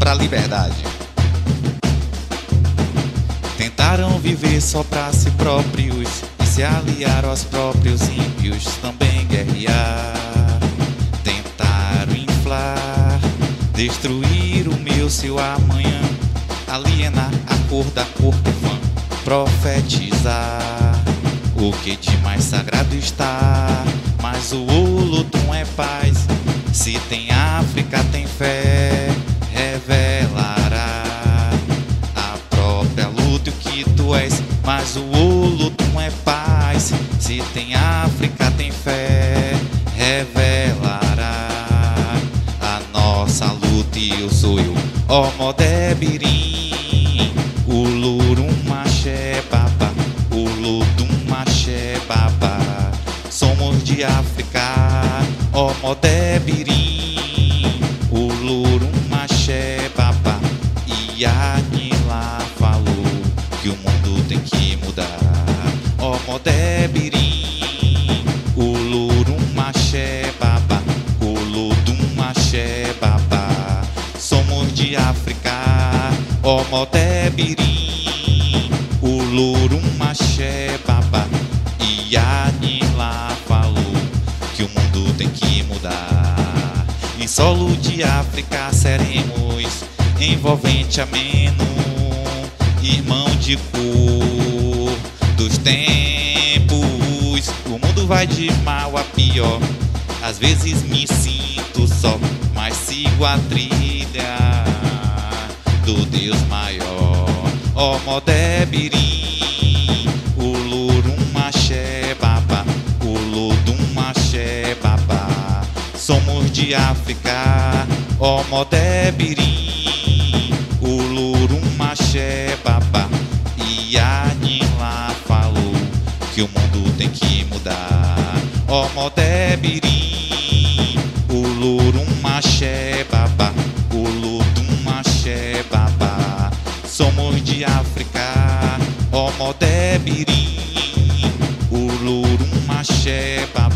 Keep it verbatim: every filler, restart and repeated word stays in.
pra liberdade. Tentaram viver só pra si próprios e se aliar aos próprios ímpios, também guerrear. Tentaram inflar, destruir o meu, seu amanhã, alienar a cor da cor que fã, profetizar o que de mais sagrado está. Mas o Olodum é paz, se tem África tem fé, revelará a própria luta e o que tu és. Mas o Olodum é paz, se tem África tem fé, revelará a nossa luta e eu sou eu, ó Modebirim, o Lurum Axé Baba, o Lodum Axé Baba. Somos de África, ó Modebirim, o Lurum Axé Baba. E a Nila falou que o mundo tem que mudar, ó Modebirim, o Lurum Axé Baba, o Lodum Axé Baba. Somos de África, ó Modebirim, o Lurum Axé Baba. E a Nila falou que o mundo tem que mudar. Em solo de África seremos envolvente ameno, irmão de cor dos tempos. O mundo vai de mal a pior, às vezes me sinto só, mas sigo a trilha do Deus maior, ó Modebirim, o Lurum Axé Baba, o Lodum Axé Baba. Somos de África, ó Modebirim, o Lurum Axé Baba. E a Nila falou que o mundo tem que mudar, ó Modebirim, o Lurum Axé Baba, o Lodum Axé Baba. Somos de África, ó Modebirim, o Lurum Axé Baba.